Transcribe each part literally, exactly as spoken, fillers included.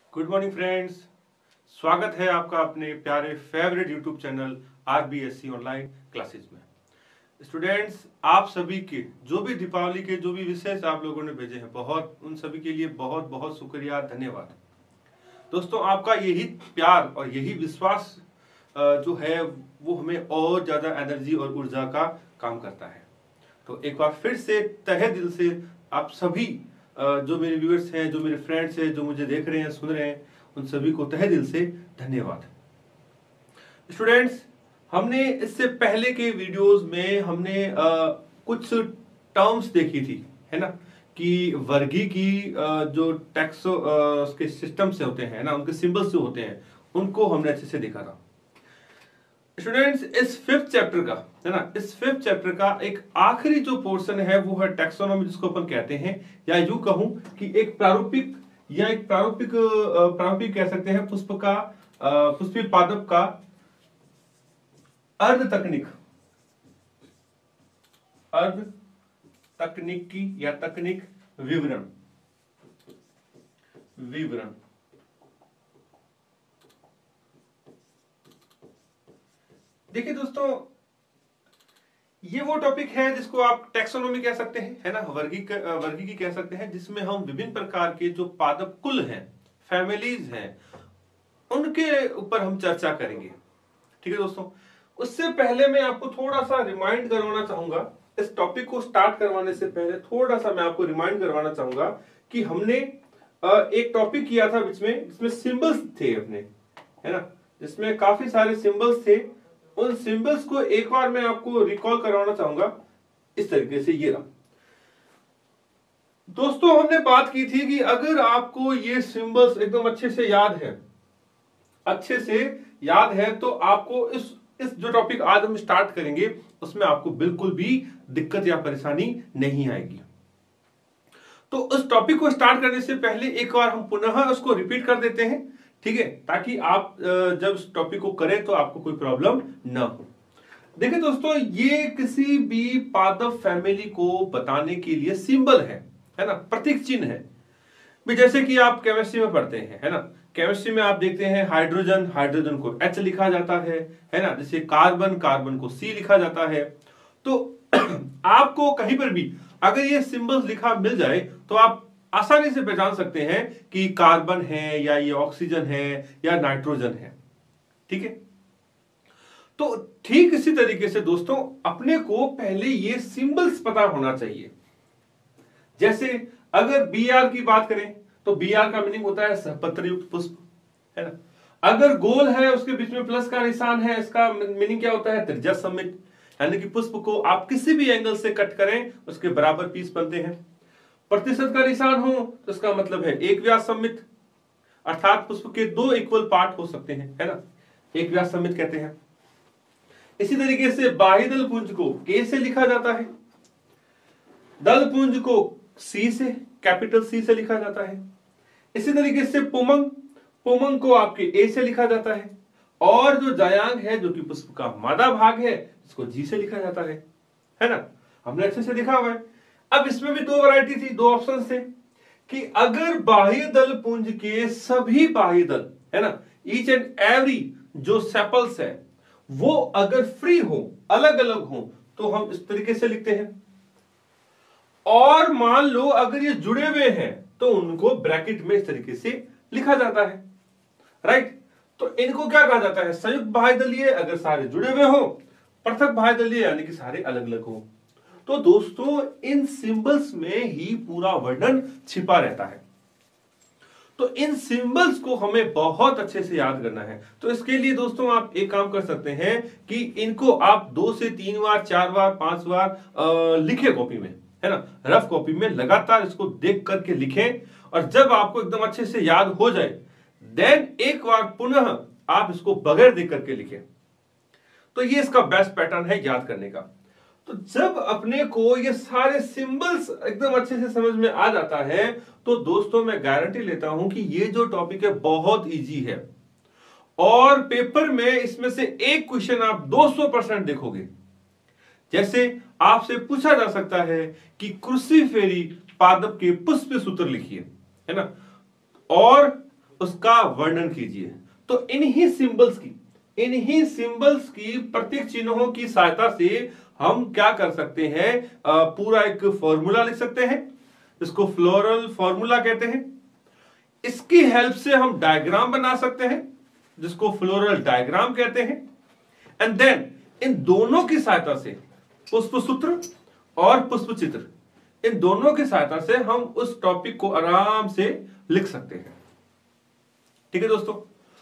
Good morning friends, स्वागत है आपका अपने प्यारे favourite YouTube channel RBSC online classes में। स्टूडेंट्स, आप सभी के जो भी दीपावली के जो भी विशेष आप लोगों ने भेजे हैं, बहुत उन सभी के लिए बहुत बहुत शुक्रिया, धन्यवाद। दोस्तों, आपका यही प्यार और यही विश्वास जो है वो हमें और ज़्यादा एनर्जी और ऊर्जा का काम करता है। तो एक बार फिर से तहे दिल से आप सभी जो मेरे व्यूअर्स हैं, जो मेरे फ्रेंड्स हैं, जो मुझे देख रहे हैं, सुन रहे हैं, उन सभी को तहे दिल से धन्यवाद। स्टूडेंट्स, हमने इससे पहले के वीडियोस में हमने आ, कुछ टर्म्स देखी थी, है ना, कि वर्गीकी जो टैक्सो उसके सिस्टम से होते हैं ना, उनके सिंबल्स जो होते हैं, उनको हमने अच्छे से देखा था। स्टूडेंट्स, इस फिफ्थ चैप्टर का है ना, इस फिफ्थ चैप्टर का एक आखिरी जो पोर्शन है वो है टैक्सोनॉमी, जिसको अपन कहते हैं, या यूं कहूं कि एक प्रारूपिक या एक प्रारूपिक प्रारूपिक कह सकते हैं पुष्प का पुष्पी पादप का अर्ध तकनीक अर्ध तकनीकी या तकनीक विवरण विवरण देखिए दोस्तों, ये वो टॉपिक है जिसको आप टैक्सोनॉमी कह सकते हैं, है ना, वर्गीक वर्गीकी कह सकते हैं, जिसमें हम विभिन्न प्रकार के जो पादप कुल हैं, फैमिलीज हैं, उनके ऊपर हम चर्चा करेंगे। ठीक है दोस्तों, उससे पहले मैं आपको थोड़ा सा रिमाइंड करवाना चाहूंगा, इस टॉपिक को स्टार्ट करवाने से पहले थोड़ा सा मैं आपको रिमाइंड करवाना चाहूंगा कि हमने एक टॉपिक किया था जिसमें जिसमें सिंबल्स थे अपने, है ना, जिसमें काफी सारे सिंबल्स थे। उन सिंबल्स को एक बार मैं आपको रिकॉल करवाना चाहूंगा इस तरीके से। ये रहा दोस्तों, हमने बात की थी कि अगर आपको ये सिंबल्स एकदम अच्छे से याद है अच्छे से याद है तो आपको इस इस जो टॉपिक आज हम स्टार्ट करेंगे उसमें आपको बिल्कुल भी दिक्कत या परेशानी नहीं आएगी। तो उस टॉपिक को स्टार्ट करने से पहले एक बार हम पुनः उसको रिपीट कर देते हैं, ठीक है, ताकि आप जब इस टॉपिक को करें तो आपको कोई प्रॉब्लम ना हो। देखिए दोस्तों, ये किसी भी पादप फैमिली को बताने के लिए सिंबल है, है ना, प्रतीक चिन्ह है। भी जैसे कि आप केमिस्ट्री में पढ़ते हैं, है ना, केमिस्ट्री में आप देखते हैं हाइड्रोजन हाइड्रोजन को H लिखा जाता है है ना, जैसे कार्बन कार्बन को C लिखा जाता है। तो आपको कहीं पर भी अगर ये सिंबल्स लिखा मिल जाए तो आप आसानी से पहचान सकते हैं कि कार्बन है या ये ऑक्सीजन है या नाइट्रोजन है। ठीक है, तो ठीक इसी तरीके से दोस्तों, अपने को पहले ये सिंबल्स पता होना चाहिए। जैसे अगर बी आर की बात करें तो बी आर का मीनिंग होता है सहपत्र युक्त पुष्प, है ना। अगर गोल है, उसके बीच में प्लस का निशान है, इसका मीनिंग क्या होता है? त्रिज्या सममित, यानी कि पुष्प को आप किसी भी एंगल से कट करें उसके बराबर पीस बनते हैं। प्रतिशत का निशान हो तो इसका मतलब है एक व्यास सममित, अर्थात पुष्प के दो इक्वल पार्ट हो सकते हैं, है ना, एक व्यास सममित कहते हैं। इसी तरीके से बाह्य दल पुंज को के से लिखा जाता है, दल पुंज को सी से, कैपिटल सी से लिखा जाता है। इसी तरीके से पुमंग पुमंग को आपके ए से लिखा जाता है, और जो जायांग है जो कि पुष्प का मादा भाग है, इसको जी से लिखा जाता है, है ना। हमने अच्छे से देखा हुआ है। अब इसमें भी दो वैरायटी थी, दो ऑप्शन थे कि अगर बाह्य दल पुंज के सभी बाह्य दल, है ना, ईच एंड एवरी जो सेपल्स है वो अगर फ्री हो, अलग अलग हो, तो हम इस तरीके से लिखते हैं। और मान लो अगर ये जुड़े हुए हैं तो उनको ब्रैकेट में इस तरीके से लिखा जाता है, राइट। तो इनको क्या कहा जाता है? संयुक्त बाह्यदलीय, अगर सारे जुड़े हुए हो, पृथक बाह्यदलीय यानी कि सारे अलग अलग हो। तो दोस्तों, इन सिंबल्स में ही पूरा वर्णन छिपा रहता है। तो इन सिंबल्स को हमें बहुत अच्छे से याद करना है। तो इसके लिए दोस्तों आप एक काम कर सकते हैं कि इनको आप दो से तीन बार, चार बार, पांच बार लिखे कॉपी में, है ना, रफ कॉपी में लगातार इसको देख करके लिखें, और जब आपको एकदम अच्छे से याद हो जाए देन एक बार पुनः आप इसको बगैर देख करके लिखें। तो ये इसका बेस्ट पैटर्न है याद करने का। तो जब अपने को ये सारे सिंबल्स एकदम अच्छे से समझ में आ जाता है तो दोस्तों मैं गारंटी लेता हूं कि ये जो टॉपिक है बहुत इजी है, और पेपर में इसमें से एक क्वेश्चन आप दो सौ परसेंट देखोगे। जैसे आपसे पूछा जा सकता है कि क्रूसिफेरी पादप के पुष्प सूत्र लिखिए, है ना, और उसका वर्णन कीजिए। तो इन्हीं सिंबल्स की इन्हीं सिंबल्स की प्रतीक चिन्हों की सहायता से हम क्या कर सकते हैं, पूरा एक फॉर्मूला लिख सकते हैं, इसको फ्लोरल फॉर्मूला कहते हैं। इसकी हेल्प से हम डायग्राम बना सकते हैं जिसको फ्लोरल डायग्राम कहते हैं। एंड देन इन दोनों की सहायता से पुष्प सूत्र और पुष्प चित्र, इन दोनों की सहायता से हम उस टॉपिक को आराम से लिख सकते हैं। ठीक है दोस्तों,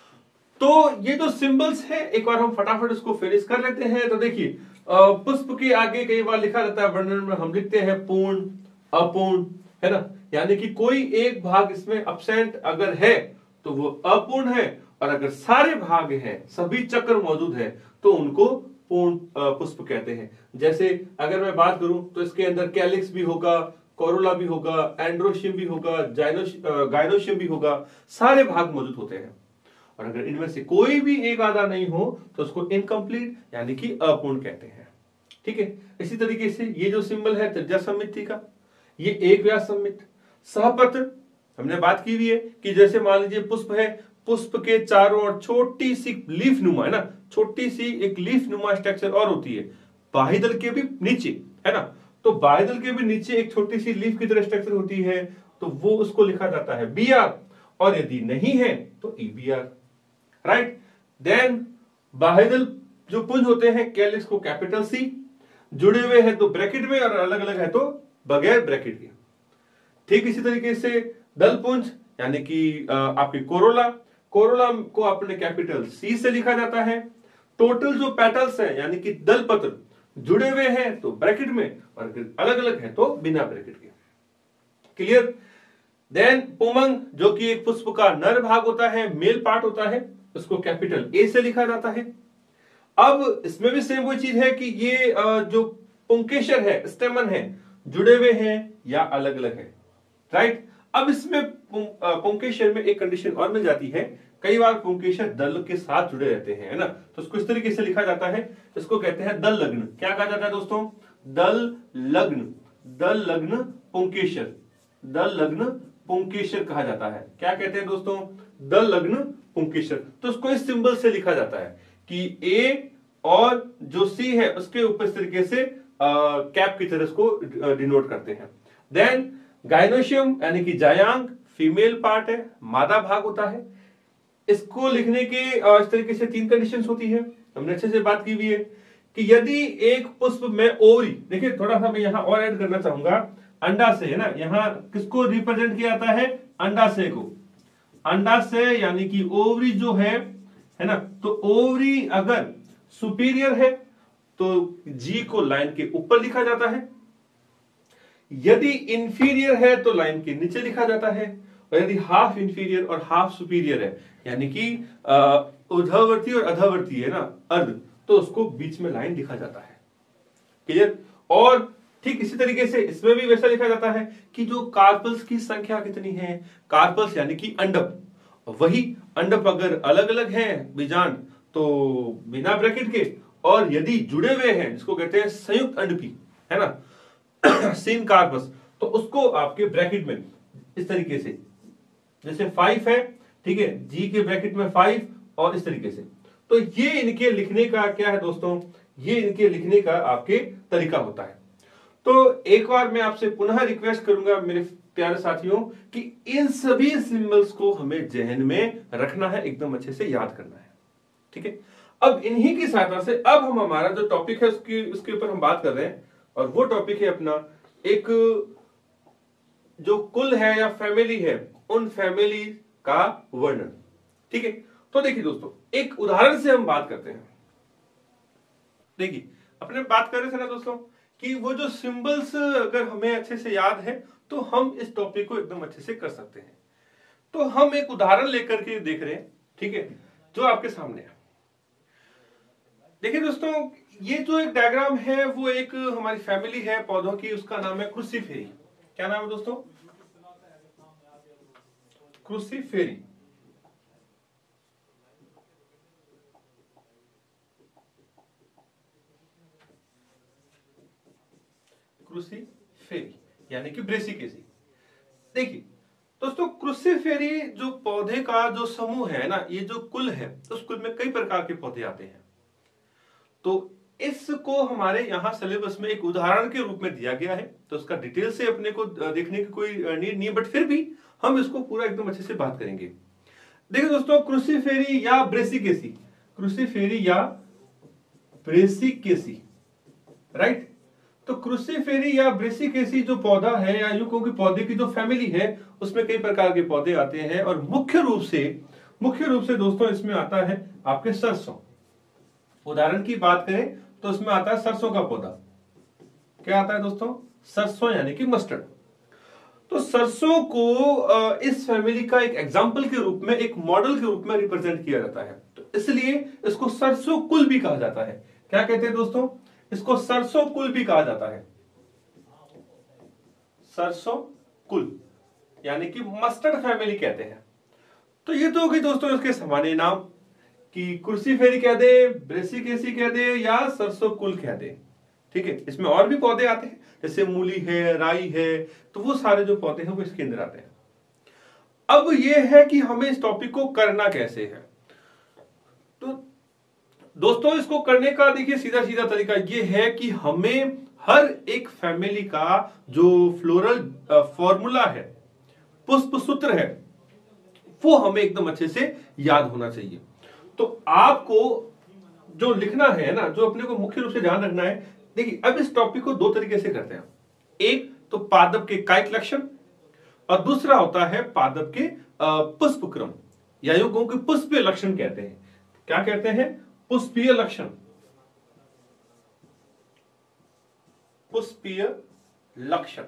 तो ये जो सिंबल्स है एक बार हम फटाफट इसको फिनिश कर लेते हैं। तो देखिए पुष्प के आगे कई बार लिखा रहता है वर्णन में, हम लिखते हैं पूर्ण, अपूर्ण, है ना, यानी कि कोई एक भाग इसमें अब्सेंट अगर है तो वो अपूर्ण है, और अगर सारे भाग हैं, सभी चक्र मौजूद है, तो उनको पूर्ण पुष्प कहते हैं। जैसे अगर मैं बात करूं तो इसके अंदर कैलिक्स भी होगा, कोरोला भी होगा, एंड्रोशियम भी होगा, गाइनोशियम भी होगा, सारे भाग मौजूद होते हैं। और अगर इनमें से कोई भी एक आधा नहीं हो तो उसको इनकम्प्लीट यानी कि अपूर्ण कहते हैं। ठीक है, इसी तरीके से ये जो सिंबल है त्रिज्या सममिति का, ये एक व्यास सममित। सहपत्र हमने बात की हुई है कि जैसे मान लीजिए पुष्प है, पुष्प के चारों ओर छोटी सी लीफ नुमा, है ना, छोटी सी एक लीफ नुमा स्ट्रक्चर और होती है बाह्यदल के भी नीचे, है ना, तो बाह्यदल के भी नीचे एक छोटी सी लीफ की तरह स्ट्रक्चर होती है, तो वो उसको लिखा जाता है बी आर, और यदि नहीं है तो E B R. Right, then बाह्यदल जो पुंज होते हैं कैलिक्स को कैपिटल सी, जुड़े हुए हैं तो ब्रैकेट में, और अलग अलग है तो बगैर ब्रैकेट के। ठीक इसी तरीके से दल पुंज यानी कि आपकी कोरोला, कोरोला को अपने कैपिटल सी से लिखा जाता है। टोटल जो पेटल्स हैं यानी कि दल पत्र जुड़े हुए हैं तो ब्रैकेट में, और अलग अलग है तो बिना ब्रैकेट के। क्लियर। देन पुमंग जो कि एक पुष्प का नर भाग होता है, मेल पार्ट होता है, उसको कैपिटल ए से लिखा जाता है। अब इसमें भी सेम वही चीज है कि ये जो पुंकेशर है, स्टेमन है, जुड़े हुए हैं या अलग अलग है। राइट, अब इसमें पुंकेशर में एक कंडीशन और मिल जाती है, कई बार पुंकेशर दल के साथ जुड़े रहते हैं, है ना, तो इसको इस तरीके से लिखा जाता है, इसको कहते हैं दल लग्न। क्या कहा जाता है दोस्तों? दल लग्न, दल लग्न पुंकेशर, दल लग्न पुंकेशर कहा जाता है। क्या कहते हैं दोस्तों? दल लग्न पुंकेशर। तो इसको इस सिंबल से लिखा जाता है कि ए और जो सी है उसके ऊपर इस तरीके से आ, कैप की तरह इसको डिनोट करते हैं। देन गाइनोशियम यानी कि जायांग फीमेल पार्ट है, मादा भाग होता है। इसको लिखने के इस तरीके से तीन कंडीशंस होती है, हमने अच्छे से बात की हुई है कि यदि एक पुष्प में ओवरी, देखिए थोड़ा सा मैं यहां और ऐड करना चाहूंगा, अंडाशय है ना, यहां किसको रिप्रेजेंट किया जाता है? अंडाशय को। अंडाशय यानी कि ओवरी जो है है ना, तो ओवरी अगर सुपीरियर है तो जी को लाइन के ऊपर लिखा जाता है, यदि इंफीरियर है तो लाइन के नीचे लिखा जाता है, और यदि हाफ इंफीरियर और हाफ सुपीरियर है यानी कि ऊर्ध्ववर्ती और अधोवर्ती है ना, अर्ध, तो उसको बीच में लाइन लिखा जाता है। क्लियर। और ठीक इसी तरीके से इसमें भी वैसा लिखा जाता है कि जो कार्पल्स की संख्या कितनी है, कार्पल्स यानी कि अंडप, वही अंडप अगर अलग अलग हैं बीजांड तो बिना ब्रैकेट के, और यदि जुड़े हुए हैं जिसको कहते हैं संयुक्त अंडपी, है ना, सीन कार्पस, तो उसको आपके ब्रैकेट में इस तरीके से, जैसे फाइव है, ठीक है, जी के ब्रैकेट में फाइव, और इस तरीके से। तो ये इनके लिखने का क्या है दोस्तों, ये इनके लिखने का आपके तरीका होता है। तो एक बार मैं आपसे पुनः रिक्वेस्ट करूंगा मेरे प्यारे साथियों कि इन सभी सिंबल्स को हमें जहन में रखना है, एकदम अच्छे से याद करना है। ठीक है, अब इन्हीं की सहायता से अब हम हमारा जो टॉपिक है उसकी उसके ऊपर हम बात कर रहे हैं, और वो टॉपिक है अपना एक जो कुल है या फैमिली है, उन फैमिली का वर्णन। ठीक है, तो देखिए दोस्तों एक उदाहरण से हम बात करते हैं। देखिए अपने बात कर रहे थे ना दोस्तों कि वो जो सिंबल्स अगर हमें अच्छे से याद है तो हम इस टॉपिक को एकदम अच्छे से कर सकते हैं। तो हम एक उदाहरण लेकर के देख रहे हैं, ठीक है, जो आपके सामने है। देखिए दोस्तों ये जो एक डायग्राम है वो एक हमारी फैमिली है पौधों की, उसका नाम है क्रूसीफेरी। क्या नाम है दोस्तों? क्रूसीफेरी। क्रूसीफेरी यानी कि ब्रेसिकेसी। देखिए दोस्तों क्रूसिफेरी जो पौधे का जो समूह है ना, ये जो कुल है, उस कुल में कई प्रकार के पौधे आते हैं। तो इसको हमारे यहाँ सिलेबस में एक उदाहरण के रूप में दिया गया है, तो उसका डिटेल से अपने को देखने की कोई नीड नहीं, बट फिर भी हम इसको पूरा एकदम अच्छे से बात करेंगे। देखिए दोस्तों, क्रूसिफेरी या ब्रेसिकेसी, क्रूसिफेरी या ब्रेसिकेसी, राइट। तो क्रूसिफेरी या ब्रेसिकेसी जो पौधा है, या यूं कहूं कि पौधे की जो फैमिली है, उसमें कई प्रकार के पौधे आते हैं। और मुख्य रूप से मुख्य रूप से दोस्तों इसमें आता है आपके सरसों। उदाहरण की बात करें तो इसमें आता है सरसों का पौधा। क्या आता है दोस्तों? सरसों, यानी कि मस्टर्ड। तो सरसों को इस फैमिली का एक एग्जाम्पल के रूप में, एक मॉडल के रूप में रिप्रेजेंट किया जाता है, तो इसलिए इसको सरसों कुल भी कहा जाता है। क्या कहते हैं दोस्तों? इसको सरसों कुल भी कहा जाता है, सरसों कुल, यानी कि मस्टर्ड फैमिली कहते हैं। तो ये तो होगी दोस्तों इसके सामान्य नाम, कि क्रूसिफेरी कह दे, ब्रेसिकेसी कह दे, या सरसों कुल कह दे। ठीक है, इसमें और भी पौधे आते हैं, जैसे मूली है, राई है, तो वो सारे जो पौधे हैं वो इसके अंदर आते हैं। अब ये है कि हमें इस टॉपिक को करना कैसे है। तो दोस्तों इसको करने का देखिए सीधा सीधा तरीका ये है कि हमें हर एक फैमिली का जो फ्लोरल फॉर्मूला है, पुष्प सूत्र है, वो हमें एकदम अच्छे से याद होना चाहिए। तो आपको जो लिखना है ना, जो अपने को मुख्य रूप से ध्यान रखना है, देखिए अब इस टॉपिक को दो तरीके से करते हैं। एक तो पादप के कायिक लक्षण, और दूसरा होता है पादप के पुष्प क्रम, या यूं कहूं कि पुष्पीय लक्षण कहते हैं। क्या कहते हैं? पुष्पीय लक्षण, पुष्पीय लक्षण।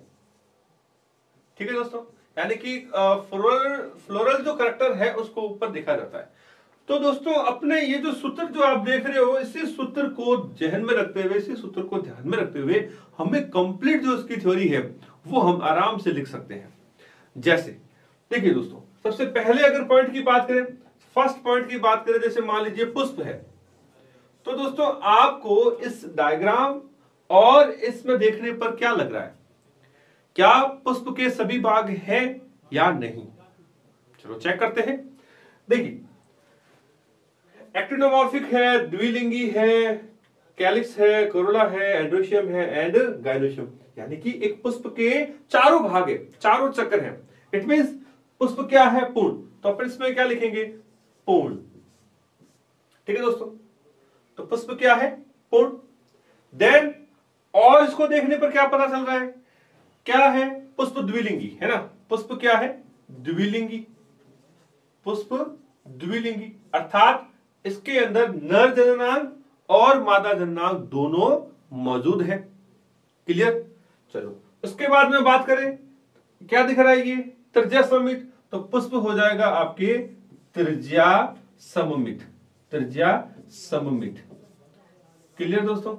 ठीक है दोस्तों, यानी कि फ्लोरल फ्लोरल जो करेक्टर है उसको ऊपर देखा जाता है। तो दोस्तों अपने ये जो सूत्र जो आप देख रहे हो, इसी सूत्र को जहन में रखते हुए, इसी सूत्र को ध्यान में रखते हुए हमें कंप्लीट जो इसकी थ्योरी है वो हम आराम से लिख सकते हैं। जैसे देखिए दोस्तों, सबसे पहले अगर पॉइंट की बात करें, फर्स्ट पॉइंट की बात करें, जैसे मान लीजिए पुष्प है, तो दोस्तों आपको इस डायग्राम और इसमें देखने पर क्या लग रहा है? क्या पुष्प के सभी भाग हैं या नहीं? चलो चेक करते हैं। देखिए, एक्टिनोमॉर्फिक है, द्विलिंगी है, कैलिक्स है, कोरोला है, एंड्रोशियम है एंड गाइनोशियम, यानी कि एक पुष्प के चारों भाग है, चारों चक्र हैं। इट मींस पुष्प क्या है? पूर्ण। तो अपन इसमें क्या लिखेंगे? पूर्ण। ठीक है दोस्तों, तो पुष्प क्या है? पूर्ण। देन और इसको देखने पर क्या पता चल रहा है? क्या है? पुष्प द्विलिंगी है ना। पुष्प क्या है? द्विलिंगी। पुष्प द्विलिंगी अर्थात इसके अंदर नर जननांग और मादा जननांग दोनों मौजूद है। क्लियर? चलो उसके बाद में बात करें, क्या दिख रहा है? ये त्रिज्या सममित, तो पुष्प हो जाएगा आपके त्रिज्या सममित, त्रिज्या सममित। क्लियर दोस्तों,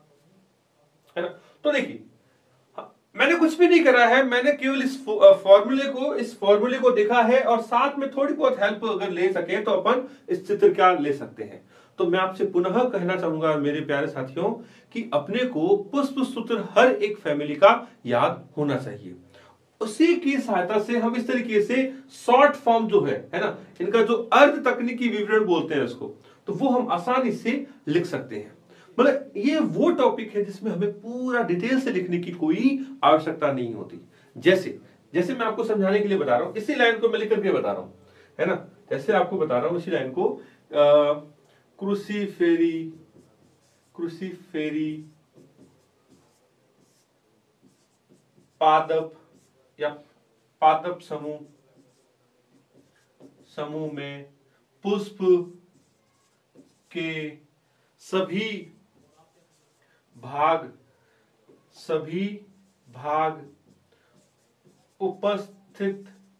है ना? तो देखिए मैंने कुछ भी नहीं करा है, मैंने केवल इस फॉर्मूले को इस फॉर्मूले को देखा है, और साथ में थोड़ी बहुत हेल्प अगर ले सके तो अपन इस चित्र क्या ले सकते हैं। तो मैं आपसे पुनः कहना चाहूंगा मेरे प्यारे साथियों कि अपने को पुष्प सूत्र हर एक फैमिली का याद होना चाहिए। उसी की सहायता से हम इस तरीके से शॉर्ट फॉर्म जो है है ना, इनका जो अर्ध तकनीकी विवरण बोलते हैं इसको, तो वो हम आसानी से लिख सकते हैं। मतलब ये वो टॉपिक है जिसमें हमें पूरा डिटेल से लिखने की कोई आवश्यकता नहीं होती। जैसे जैसे मैं आपको समझाने के लिए बता रहा हूं, इसी लाइन को मैं लिख करके बता रहा हूं, है ना। जैसे आपको बता रहा हूं इसी लाइन को, क्रूसिफेरी क्रूसिफेरी पादप या पादप समूह समूह में पुष्प के सभी भाग सभी भाग उपस्थित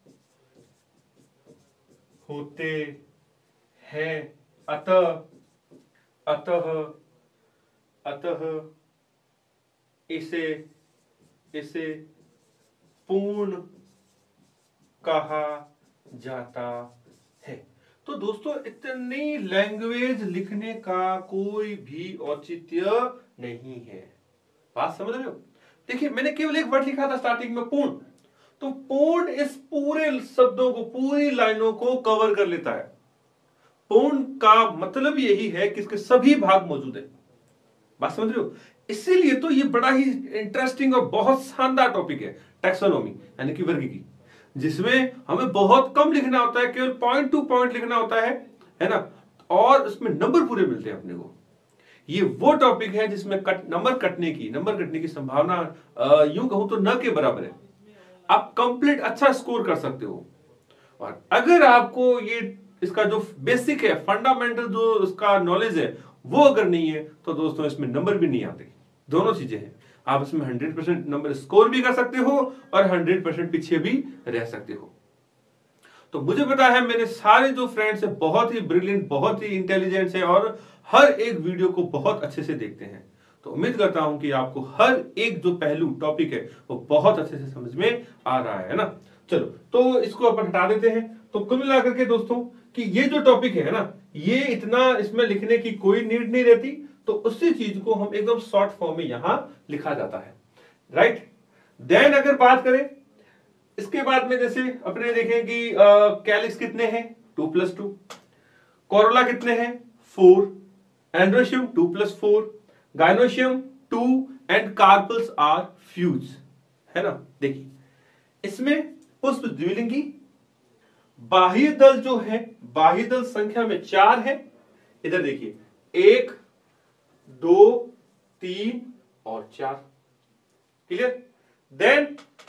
होते हैं, अतः अतः अतः इसे इसे पूर्ण कहा जाता है। तो दोस्तों इतनी लैंग्वेज लिखने का कोई भी औचित्य नहीं है। बात समझ रहे हो? देखिए मैंने केवल एक वर्ड लिखा था स्टार्टिंग में, पूर्ण। तो पूर्ण इस पूरे शब्दों को, पूरी लाइनों को कवर कर लेता है। पूर्ण का मतलब यही है कि इसके सभी भाग मौजूद है। बात समझ रहे हो? इसीलिए तो ये बड़ा ही इंटरेस्टिंग और बहुत शानदार टॉपिक है टैक्सोनॉमी यानी कि वर्गीकी, जिसमें हमें बहुत कम लिखना होता है, केवल पॉइंट टू पॉइंट लिखना होता है, है ना, और उसमें नंबर पूरे मिलते हैं अपने को। ये वो टॉपिक है जिसमें कट नंबर कटने की नंबर कटने की संभावना यूं कहूं तो न के बराबर है। आप कंप्लीट अच्छा स्कोर कर सकते हो। और अगर आपको ये इसका जो बेसिक है, फंडामेंटल जो इसका नॉलेज है वो अगर नहीं है, तो दोस्तों इसमें नंबर भी नहीं आते। दोनों चीजें हैं, आप इसमें हंड्रेड परसेंट नंबर स्कोर भी कर सकते हो और हंड्रेड परसेंट पीछे भी रह सकते हो। तो मुझे पता है मेरे सारे जो फ्रेंड्स है बहुत ही ब्रिलियंट, बहुत ही इंटेलिजेंट है और हर एक वीडियो को बहुत अच्छे से देखते हैं। तो उम्मीद करता हूं कि आपको हर एक जो पहलू टॉपिक है वो बहुत अच्छे से समझ में आ रहा है ना। चलो तो इसको अपन हटा देते हैं। तो कुल मिलाकर के दोस्तों कि ये जो टॉपिक है ना, ये इतना इसमें लिखने की कोई नीड नहीं रहती, तो उसी चीज को हम एकदम शॉर्ट फॉर्म में यहां लिखा जाता है, राइट। देन अगर बात करें इसके बाद में, जैसे अपने देखें कि कैलिक्स कितने हैं, टू प्लस टू, कोरोला कितने हैं, four, androecium two plus four, gynoecium two and carpels are fuse, है ना। देखिए इसमें पुष्प द्विलिंगी, बाह्य दल जो है बाह्य दल संख्या में चार है। इधर देखिए एक, दो, तीन और चार, clear. Then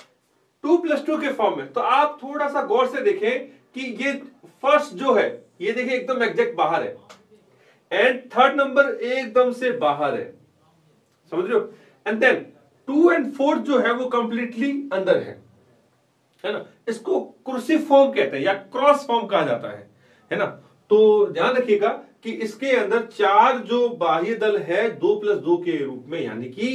two plus two के फॉर्म में, तो आप थोड़ा सा गौर से देखें कि ये फर्स्ट जो है ये देखिए एकदम एग्जैक्ट बाहर है, एंड थर्ड नंबर एकदम से बाहर है, समझ रहे हो। And then two and fourth जो है वो कंप्लीटली अंदर है, है ना। इसको कुर्सी फॉर्म कहते हैं या क्रॉस फॉर्म कहा जाता है, है ना। तो ध्यान रखिएगा कि इसके अंदर चार जो बाह्य दल है दो प्लस दो के रूप में, यानी कि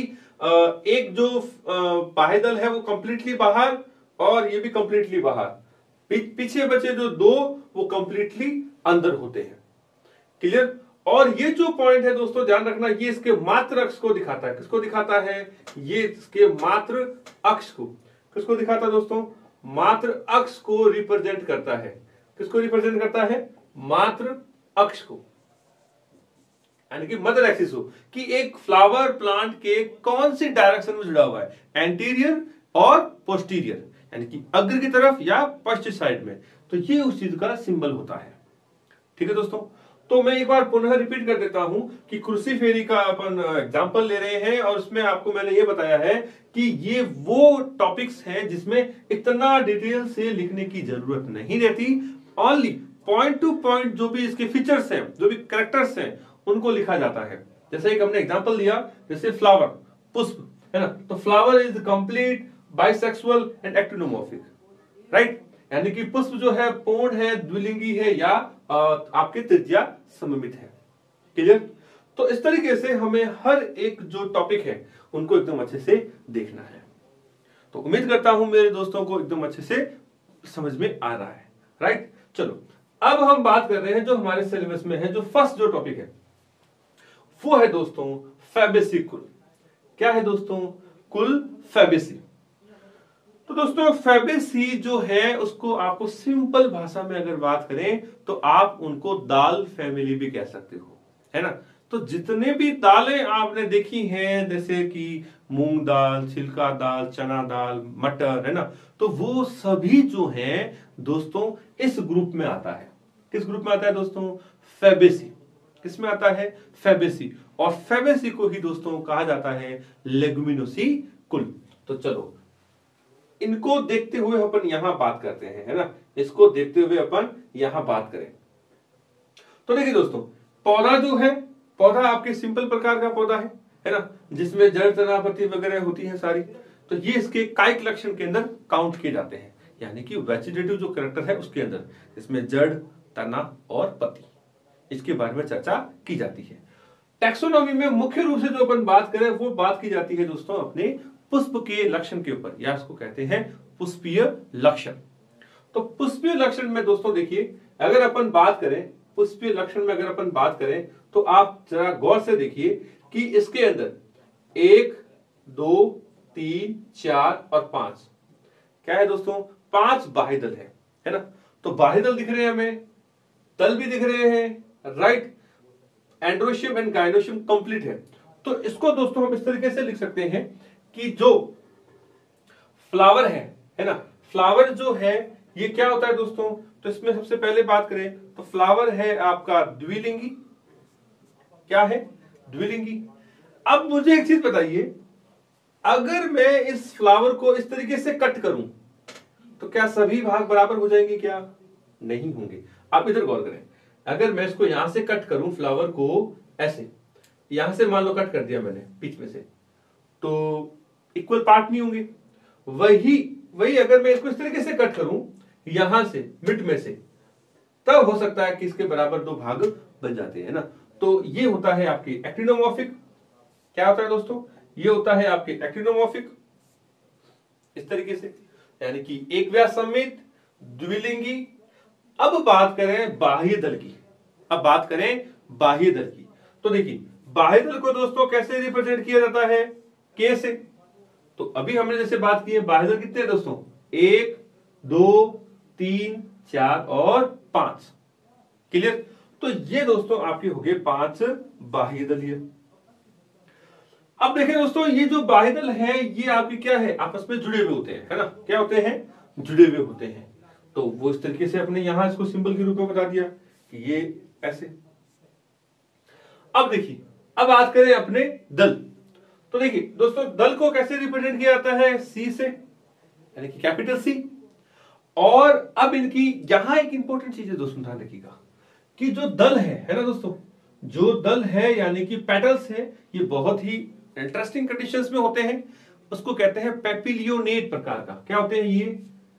एक जो बाह्य दल है वो कंप्लीटली बाहर और ये भी कंप्लीटली बाहर, पीछे बचे जो दो वो कंप्लीटली अंदर होते हैं, क्लियर। और ये जो पॉइंट है दोस्तों ध्यान रखना, ये इसके मात्र अक्ष को दिखाता है। किसको दिखाता है? ये इसके मात्र अक्ष को, किसको दिखाता है दोस्तों? मात्र अक्ष को रिप्रेजेंट करता है। किसको रिप्रेजेंट करता है? मात्र अक्ष को, यानी कि मदर एक्सिस हो, कि एक फ्लावर प्लांट के कौन सी डायरेक्शन में जुड़ा हुआ है, एंटीरियर और पोस्टीरियर, यानी कि अग्र की तरफ या पश्चिम साइड में। तो ये उस चीज का सिंबल होता है, ठीक है दोस्तों। तो मैं एक बार पुनः रिपीट कर देता हूं कि क्रूसीफेरी का अपन एग्जांपल ले रहे हैं और उसमें आपको मैंने ये बताया है कि ये वो टॉपिक्स हैं जिसमें इतना डिटेल से लिखने की जरूरत नहीं रहती, ओनली पॉइंट टू पॉइंट जो भी इसके फीचर्स हैं, जो भी कैरेक्टर्स हैं, उनको लिखा जाता है। जैसे एक हमने एग्जांपल दिया, जैसे फ्लावर, पुष्प, है ना। तो flower is complete bisexual and actinomorphic, right, यानी कि पुष्प जो है पूर्ण है, द्विलिंगी है या आपके त्रिज्या सममित है, क्लियर। तो इस तरीके से हमें हर एक जो टॉपिक है उनको एकदम अच्छे से देखना है। तो उम्मीद करता हूं मेरे दोस्तों को एकदम अच्छे से समझ में आ रहा है, राइट। चलो अब हम बात कर रहे हैं जो हमारे सिलेबस में है, जो फर्स्ट जो टॉपिक है वो है दोस्तों फैबेसी कुल। क्या है दोस्तों? कुल फैबेसी। तो दोस्तों फैबेसी जो है उसको आपको सिंपल भाषा में अगर बात करें तो आप उनको दाल फैमिली भी कह सकते हो, है ना। तो जितने भी दालें आपने देखी हैं, जैसे कि मूंग दाल, छिलका दाल, चना दाल, मटर, है ना, तो वो सभी जो हैं दोस्तों इस ग्रुप में आता है। किस ग्रुप में आता है दोस्तों? फैबेसी। किसमें आता है? फैबेसी। और फैबेसी को ही दोस्तों कहा जाता है लेगुमिनोसी कुल। तो चलो इनको देखते हुए अपन यहां बात करते हैं, है ना। इसको देखते हुए अपन यहां बात करें तो देखिए दोस्तों, पौधा जो है, पौधा आपके सिंपल प्रकार का पौधा है, है ना, जिसमें जड़, तना, पत्ती वगैरह होती है सारी। तो ये इसके कायिक लक्षण के अंदर काउंट किए जाते हैं, यानी कि वेजिटेटिव जो कैरेक्टर है उसके अंदर, इसमें जड़, तना और पत्ती, इसके बारे में चर्चा की जाती है। टैक्सोनॉमी में मुख्य रूप से जो अपन बात करें वो बात की जाती है दोस्तों अपने पुष्प के लक्षण के ऊपर, या इसको कहते हैं पुष्पीय लक्षण। तो पुष्पीय लक्षण में दोस्तों देखिए, अगर अपन बात करें पुष्पीय लक्षण में अगर अपन बात करें तो आप जरा गौर से देखिए कि इसके अंदर एक, दो, तीन, चार और पांच, क्या है दोस्तों, पांच बाह्य दल है, है ना। तो बाह्य दल दिख रहे हैं हमें, दल भी दिख रहे हैं, right. Androecium and gynoecium complete है। तो इसको दोस्तों हम इस तरीके से लिख सकते हैं कि जो फ्लावर है है ना, फ्लावर जो है ये क्या होता है दोस्तों, तो इसमें सबसे पहले बात करें तो फ्लावर है आपका द्विलिंगी, क्या है, द्विलिंगी। अब मुझे एक चीज बताइए, अगर मैं इस फ्लावर को इस तरीके से कट करूं तो क्या सभी भाग बराबर हो जाएंगे, क्या नहीं होंगे। आप इधर गौर करें, अगर मैं इसको यहां से कट करूं फ्लावर को ऐसे, यहां से मान लो कट कर दिया मैंने बीच में से, तो इक्वल पार्ट नहीं होंगे। वही वही अगर मैं इसको इस तरीके से कट करूं यहां से मिड में से, तब हो सकता है कि इसके बराबर दो भाग बन जाते हैं ना। तो ये होता है आपकी एक्टिनोमॉर्फिक, क्या होता है दोस्तों, ये होता है आपके एक्टिनोमॉर्फिक इस तरीके से, यानी कि एक व्यास समेत द्विलिंगी। अब बात करें बाह्य दल की, अब बात करें बाह्य दल की, तो देखिए बाह्य दल को दोस्तों कैसे रिप्रेजेंट किया जाता है, के से। तो अभी हमने जैसे बात की है बाह्य दल कितने दोस्तों, एक, दो, तीन, चार और पांच, क्लियर। तो ये दोस्तों आपके हो गए पांच बाह्य दल। अब देखिए दोस्तों, ये जो बाह्य दल है ये आपके क्या है, आपस में जुड़े हुए होते हैं, है ना, क्या होते हैं, जुड़े हुए होते हैं। तो वो इस तरीके से अपने यहां इसको सिंबल के रूप में बता दिया कि ये ऐसे। अब देखिए, अब बात करें अपने दल, तो देखिए दोस्तों दल को कैसे रिप्रेजेंट किया जाता है, सी से, यानी कि कैपिटल सी। और अब इनकी यहां एक इंपॉर्टेंट चीज है दोस्तों, ध्यान रखिएगा कि जो दल है है ना दोस्तों, जो दल है यानी कि पेटल्स है, ये बहुत ही इंटरेस्टिंग कंडीशंस में होते हैं। उसको कहते हैं पेपिलियोनेट प्रकार का, क्या होते हैं ये,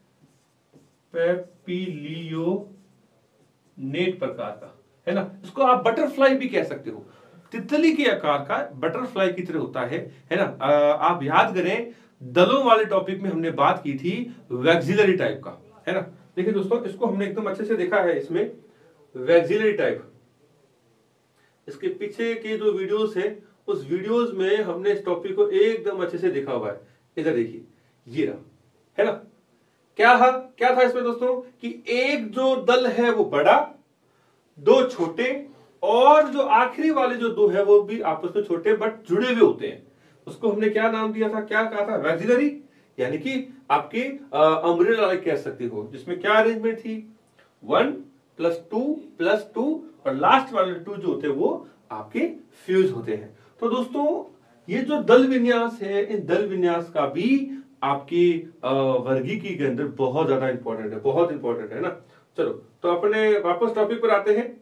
पेपिलियोनेट प्रकार का, है ना। इसको आप बटरफ्लाई भी कह सकते हो, तितली के आकार का बटरफ्लाई की तरह होता है, है ना। आ, आप याद करें दलों वाले टॉपिक में हमने बात की थी वैक्सिलरी टाइप का, है ना। देखिए दोस्तों इसको हमने एकदम अच्छे से देखा है, इसमें वैक्सिलरी टाइप, इसके पीछे के जो वीडियोस है उस वीडियोस में हमने इस टॉपिक को एकदम अच्छे से देखा हुआ है। इधर देखिए ये रहा, है ना। क्या था क्या था इसमें दोस्तों कि एक जो दल है वो बड़ा, दो छोटे, और जो आखिरी वाले जो दो है वो भी आपस में छोटे बट जुड़े हुए होते हैं। उसको हमने क्या नाम दिया था, क्या कहा था, वैक्सिलरी, यानी कि आपकी अम्ब्रेला कह सकते हो, जिसमें क्या अरेंजमेंट थी, one plus two plus two, और लास्ट वाले टू जो होते हैं वो आपके फ्यूज होते हैं। तो दोस्तों ये जो दल विन्यास है, इन दल विन्यास का भी आपकी वर्गीकी के अंदर बहुत ज्यादा इंपॉर्टेंट है, बहुत इंपॉर्टेंट है ना। चलो तो अपने वापस टॉपिक पर आते हैं।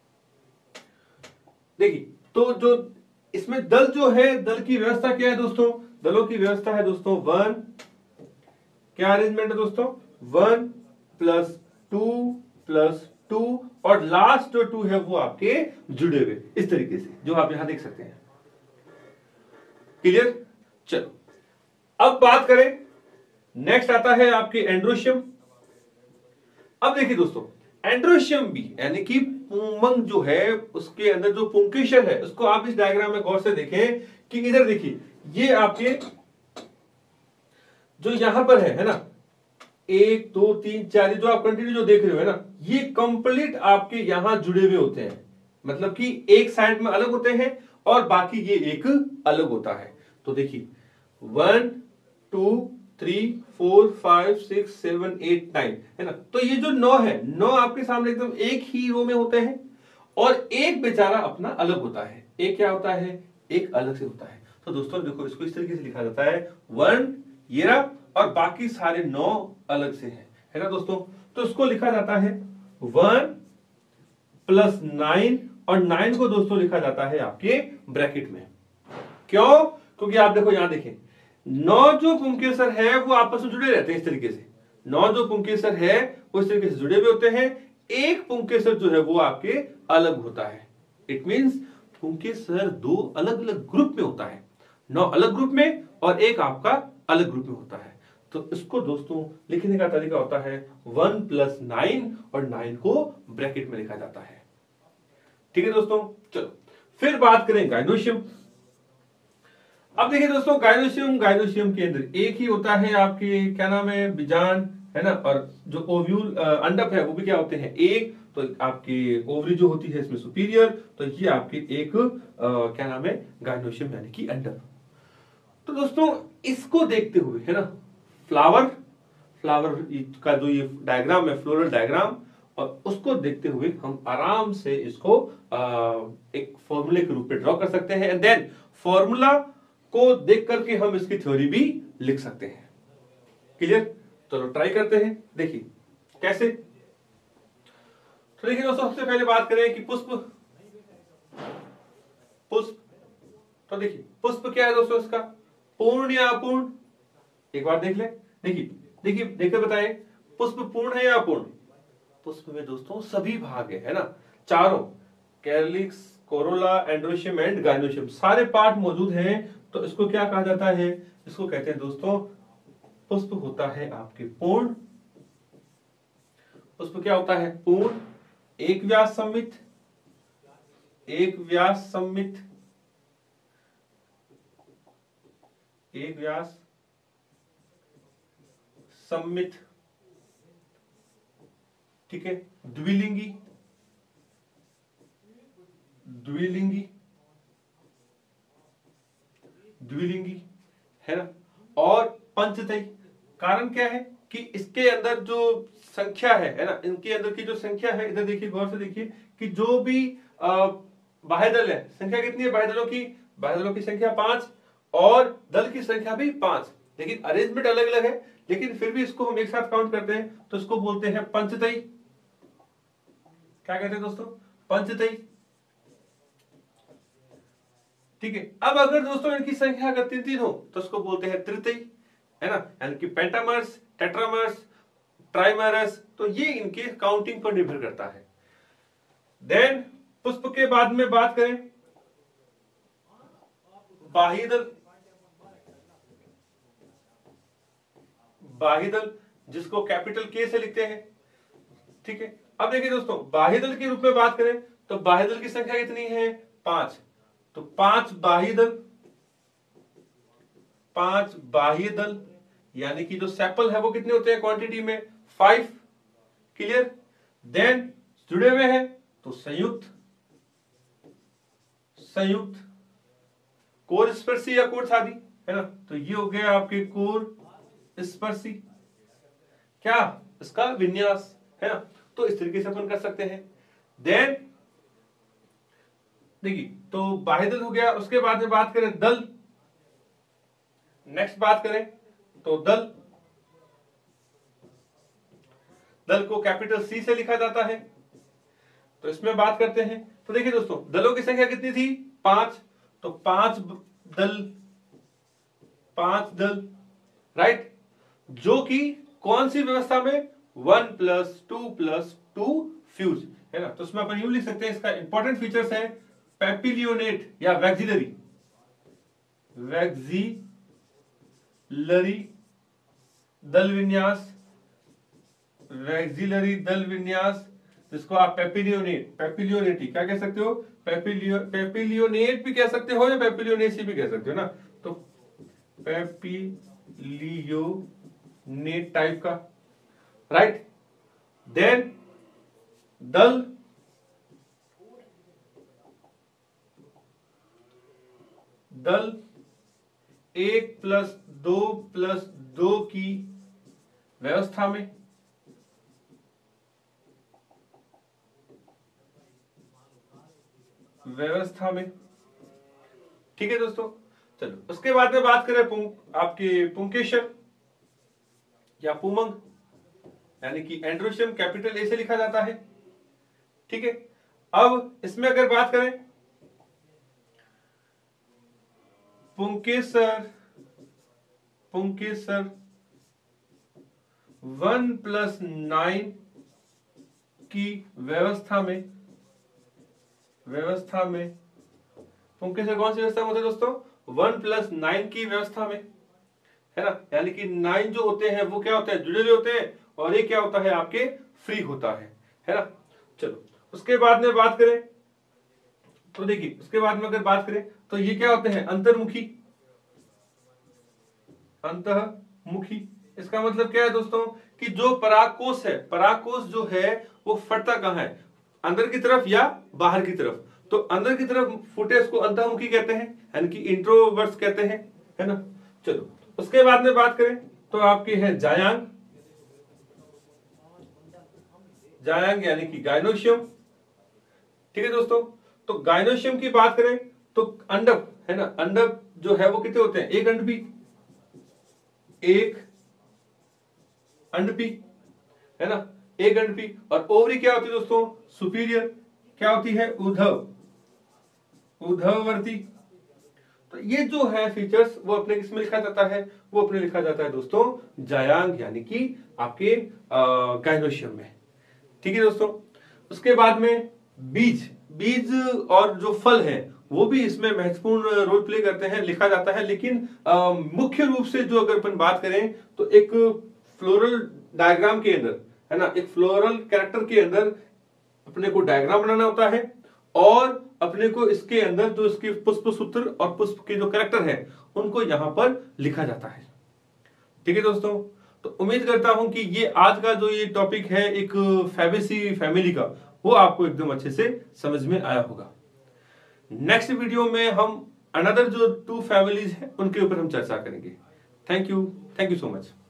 देखिए तो जो इसमें दल जो है, दल की व्यवस्था क्या है दोस्तों, दलों की व्यवस्था है दोस्तों वन, क्या अरेंजमेंट है दोस्तों, one plus two plus two, और लास्ट जो टू है वो आपके जुड़े हुए इस तरीके से, जो आप यहां देख सकते हैं, क्लियर। चलो अब बात करें, नेक्स्ट आता है आपके एंड्रोशियम। अब देखिए दोस्तों एंड्रोशियम भी यानी कि पुंमंग जो है उसके अंदर जो पुंकेसर है, उसको आप इस डायग्राम में गौर से देखें कि इधर देखिए ये आपके जो यहां पर है है ना, एक दो तीन चार, जो आप कंटिन्यू जो देख रहे हो है ना, ये कंप्लीट आपके यहां जुड़े हुए होते हैं, मतलब कि एक साइड में अलग होते हैं और बाकी ये एक अलग होता है। तो देखिए one two three four five six seven eight nine, है ना। तो ये जो नौ है, नौ आपके सामने एकदम एक ही रो में होते हैं, और एक बेचारा अपना अलग होता है। एक क्या होता है, एक अलग से होता है। तो दोस्तों देखो इसको इस तरीके से लिखा जाता है, वन ये रहा और बाकी सारे नौ अलग से हैं, है ना दोस्तों। तो इसको लिखा जाता है वन प्लस नाइन, और नाइन को दोस्तों लिखा जाता है आपके ब्रैकेट में। क्यों, क्योंकि आप देखो यहां देखें, नौ जो पुंकेसर है वो आपस में जुड़े रहते हैं इस तरीके से, नौ जो पुंकेसर है वो इस तरीके से जुड़े हुए होते हैं। एक पुंकेसर जो है वो आपके अलग होता है। इट मींस पुंकेसर दो अलग अलग ग्रुप में होता है, नौ अलग ग्रुप में और एक आपका अलग ग्रुप में होता है। तो इसको दोस्तों लिखने का तरीका होता है वन प्लस नाइन, और नाइन को ब्रैकेट में लिखा जाता है। ठीक है दोस्तों। चलो फिर बात करें गाइनोशियम। अब देखिए दोस्तों, गायनोशियम गायनोशियम के अंदर एक ही होता है आपके, क्या नाम है, बीजांड, है ना, और जो ओव्यूल अंडक है वो भी क्या होते हैं, एक। तो आपकी ओवरी जो होती है इसमें सुपीरियर, तो ये आपके एक आ, क्या नाम है, गायनोशियम यानी कि अंडक। तो दोस्तों इसको देखते हुए, है ना, फ्लावर फ्लावर का जो ये डायग्राम है, फ्लोरल डायग्राम, और उसको देखते हुए हम आराम से इसको आ, एक फॉर्मूले के रूप में ड्रॉ कर सकते हैं, एंड देन फॉर्मूला को देख करके हम इसकी थ्योरी भी लिख सकते हैं। क्लियर? चलो ट्राई करते हैं, देखिए कैसे। तो देखिए दोस्तों, सबसे पहले बात करें कि पुष्प पुष्प तो देखिए पुष्प क्या है दोस्तों, इसका पूर्ण या अपूर्ण, एक बार देख ले। देखिए देखिए देखिए बताएं, पुष्प पूर्ण है या अपूर्ण? पुष्प में दोस्तों सभी भाग है, है ना, चारों, calyx, corolla, androecium and gynoecium, सारे पार्ट मौजूद हैं। तो इसको क्या कहा जाता है? इसको कहते हैं दोस्तों, पुष्प होता है आपके पूर्ण। पुष्प क्या होता है? पूर्ण, एक व्यास सममित, एक व्यास सममित, एक व्यास सममित, ठीक है, द्विलिंगी, द्विलिंगी, द्विलिंगी, है ना, और पंचतई। कारण क्या है कि इसके अंदर जो संख्या है, है ना, इनके अंदर की जो संख्या है, इधर देखिए, गौर से देखिए कि जो भी बाह्यदल है, संख्या कितनी है बाह्यदलों की? बाह्यदलों की संख्या पांच, और दल की संख्या भी पांच, लेकिन अरेंजमेंट अलग अलग है, लेकिन फिर भी इसको हम एक साथ काउंट करते हैं, तो इसको बोलते हैं पंचतई। क्या कहते हैं दोस्तों? पंचतई। ठीक है। अब अगर दोस्तों इनकी संख्या अगर तीन तीन हो तो इसको बोलते हैं तृतीय, है ना, यानी कि पेंटामर्स, टेट्रामर्स, ट्राइमरस। तो ये इनके काउंटिंग पर निर्भर करता है। देन पुष्प के बाद में बात करें, बाह्यदल, बाह्यदल जिसको कैपिटल के से लिखते हैं, ठीक है। अब देखिए दोस्तों, बाह्यदल के रूप में बात करें तो बाह्यदल की संख्या कितनी है? पांच। तो पांच बाह्यदल, पांच बाह्यदल, यानी कि जो सेपल है वो कितने होते हैं क्वांटिटी में? फाइव। क्लियर? देन जुड़े हुए हैं तो संयुक्त, संयुक्त, कोर स्पर्शी या कोर छादी, है ना, तो ये हो गया आपके कोर स्पर्शी। क्या? इसका विन्यास, है ना। तो इस तरीके से अपन कर सकते हैं। देन देखिए, तो बाह्यदल हो गया। उसके बाद में बात करें दल, नेक्स्ट बात करें तो दल, दल को कैपिटल सी से लिखा जाता है। तो इसमें बात करते हैं, तो देखिए दोस्तों, दलों की संख्या कितनी थी? पांच। तो पांच दल, पांच दल, राइट, जो कि कौन सी व्यवस्था में? One plus two plus two fuse, है ना। तो इसमें अपन यूं लिख सकते हैं, इसका इंपॉर्टेंट फीचर्स है पेपिलियोनेट या वैक्सिलरी, वैक्सिलरी दल विन्यास, वैक्सिलरी दल विन्यास, जिसको आप पेपिलियोनेट, पेपिलियोनेटी क्या कह सकते हो? पेपिलियो पेपिलियोनेट भी कह सकते हो या पेपिलियोनेसी भी कह सकते हो ना। तो पेपिलियोनेट टाइप का, राइट। देन दल, दल एक प्लस दो प्लस दो की व्यवस्था में, व्यवस्था में, ठीक है दोस्तों। चलो उसके बाद में बात करें पुं, आपके पुंकेशर या पुमंग, यानी कि एंड्रोशियम कैपिटल ए से लिखा जाता है, ठीक है। अब इसमें अगर बात करें पुंकेसर, पुंकेसर वन प्लस नाइन की व्यवस्था में, व्यवस्था में पुंकेसर कौन सी व्यवस्था में होते हैं दोस्तों? वन प्लस नाइन की व्यवस्था में, है ना, यानी कि नाइन जो होते हैं वो क्या होते हैं? जुड़े हुए होते हैं, और ये क्या होता है? आपके फ्री होता है, है ना। चलो उसके बाद में बात करें तो देखिए, उसके बाद में अगर बात करें तो ये क्या होते हैं? अंतर्मुखी, अंतःमुखी। इसका मतलब क्या है दोस्तों कि जो परागकोश है, परागकोश जो है वो फटता कहां है, अंदर की तरफ या बाहर की तरफ। तो अंदर की तरफ फूटे इसको अंतःमुखी कहते हैं, यानी कि इंट्रोवर्ट्स कहते हैं, है ना। चलो उसके बाद में बात करें तो आपकी है जायांग, जायांग यानी कि गायनोशियम। ठीक है दोस्तों, तो गायनोशियम की बात करें तो अंडक है ना, अंडक जो है वो कितने होते हैं, एक अंडपी, एक अंडपी है ना, एक अंडपी। और ओवरी क्या होती है दोस्तों, सुपीरियर, क्या होती है, उद्धव, उद्धववर्ती। तो ये जो है फीचर्स वो अपने किसमें लिखा जाता है, वो अपने लिखा जाता है दोस्तों जायांग यानी कि आपके गायनोशियम में। ठीक है दोस्तों, उसके बाद में बीज, बीज और जो फल है वो भी इसमें महत्वपूर्ण रोल प्ले करते हैं, लिखा जाता है। लेकिन आ, मुख्य रूप से जो अगर अपन बात करें तो एक फ्लोरल डायग्राम के अंदर है ना, एक फ्लोरल कैरेक्टर के अंदर अपने को डायग्राम बनाना होता है और अपने को इसके अंदर जो इसके पुष्प सूत्र और पुष्प के जो कैरेक्टर है उनको यहां पर लिखा जाता है। ठीक है दोस्तों, तो उम्मीद करता हूं कि ये आज का जो ये टॉपिक है एक फैबेसी फैमिली का, वो आपको एकदम अच्छे से समझ में आया होगा। नेक्स्ट वीडियो में हम अनदर जो टू फैमिलीज है उनके ऊपर हम चर्चा करेंगे। Thank you, thank you so much.